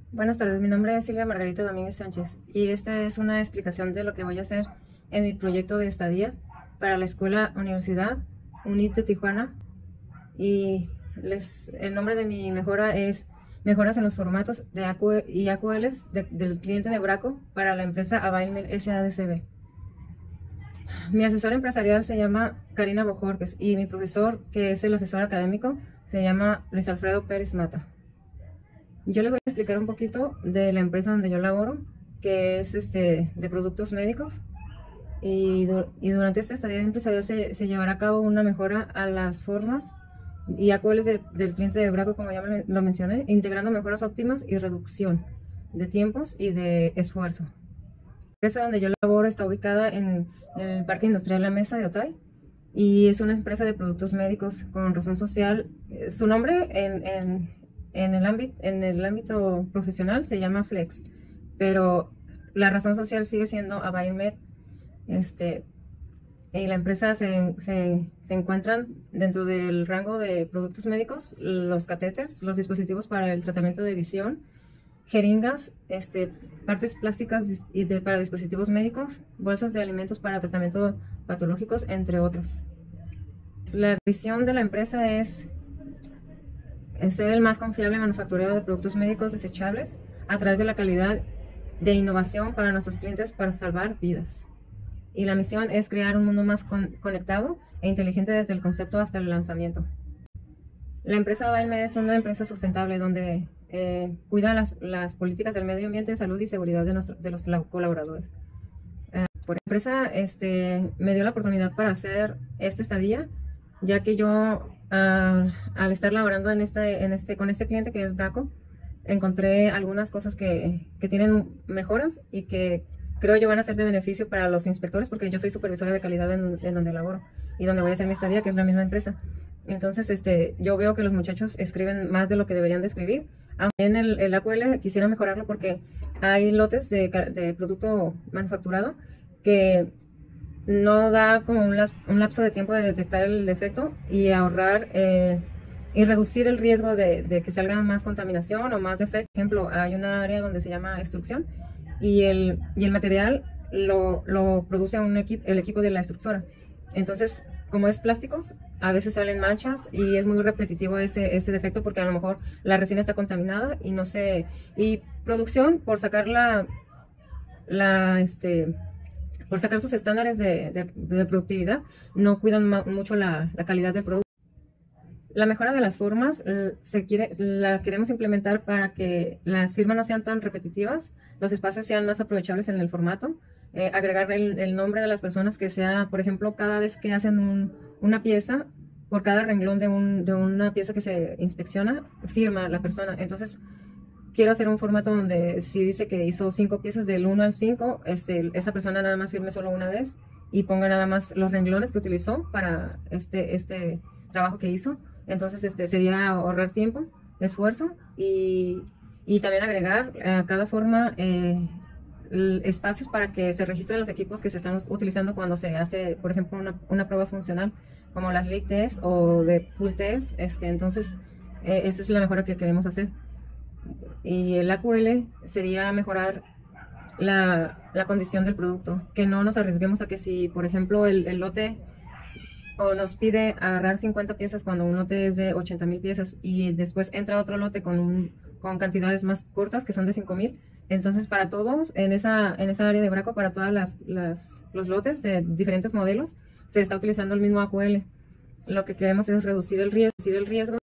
Buenas tardes, mi nombre es Silvia Margarita Domínguez Sánchez y esta es una explicación de lo que voy a hacer en mi proyecto de estadía para la Escuela Universidad UNIT de Tijuana. Y el nombre de mi mejora es Mejoras en los formatos de y AQLs del cliente de Braco para la empresa Availmail SADCB. Mi asesor empresarial se llama Karina Bojorques y mi profesor, que es el asesor académico, se llama Luis Alfredo Pérez Mata. Yo les voy a explicar un poquito de la empresa donde yo laboro, que es de productos médicos. Y durante esta estadía empresarial se llevará a cabo una mejora a las formas y AQLs del cliente de Braco, como ya lo mencioné, integrando mejoras óptimas y reducción de tiempos y de esfuerzo. La empresa donde yo laboro está ubicada en el Parque Industrial La Mesa de Otay y es una empresa de productos médicos con razón social. Su nombre en el ámbito profesional se llama Flex, pero la razón social sigue siendo Availmed. Y la empresa se encuentran dentro del rango de productos médicos, los catéteres, los dispositivos para el tratamiento de visión, jeringas, partes plásticas para dispositivos médicos, bolsas de alimentos para tratamiento patológicos, entre otros. La visión de la empresa es ser el más confiable manufacturero de productos médicos desechables a través de la calidad de innovación para nuestros clientes para salvar vidas. Y la misión es crear un mundo más conectado e inteligente desde el concepto hasta el lanzamiento. La empresa Availmed es una empresa sustentable donde cuida las políticas del medio ambiente, salud y seguridad de los colaboradores. Por empresa me dio la oportunidad para hacer esta estadía, ya que yo al estar laborando con este cliente que es Braco, encontré algunas cosas que tienen mejoras y que creo yo van a ser de beneficio para los inspectores, porque yo soy supervisora de calidad en donde laboro y donde voy a hacer mi estadía, que es la misma empresa. Entonces, yo veo que los muchachos escriben más de lo que deberían de escribir. Aunque en el AQL quisiera mejorarlo porque hay lotes de producto manufacturado que no da como un lapso de tiempo de detectar el defecto y ahorrar y reducir el riesgo de que salga más contaminación o más defectos. Por ejemplo, hay una área donde se llama extrusión y el material lo produce el equipo de la extrusora. Entonces, como es plásticos, a veces salen manchas y es muy repetitivo ese defecto porque a lo mejor la resina está contaminada y no se... Y producción, por sacar por sacar sus estándares de productividad, no cuidan mucho la calidad del producto. La mejora de las formas la queremos implementar para que las firmas no sean tan repetitivas, los espacios sean más aprovechables en el formato, agregar el nombre de las personas que sea, por ejemplo, cada vez que hacen una pieza, por cada renglón de una pieza que se inspecciona, firma la persona. Entonces, quiero hacer un formato donde si dice que hizo 5 piezas del 1 al 5, esa persona nada más firme solo una vez y ponga nada más los renglones que utilizó para este trabajo que hizo. Entonces sería ahorrar tiempo, esfuerzo y también agregar a cada forma espacios para que se registren los equipos que se están utilizando cuando se hace, por ejemplo, una prueba funcional como las leak test o de pull test. Entonces esa es la mejora que queremos hacer. Y el AQL sería mejorar la condición del producto, que no nos arriesguemos a que si, por ejemplo, el lote o nos pide agarrar 50 piezas cuando un lote es de 80,000 piezas y después entra otro lote con cantidades más cortas que son de 5,000. Entonces, para todos, en esa área de Braco, para todos los lotes de diferentes modelos, se está utilizando el mismo AQL. Lo que queremos es reducir el riesgo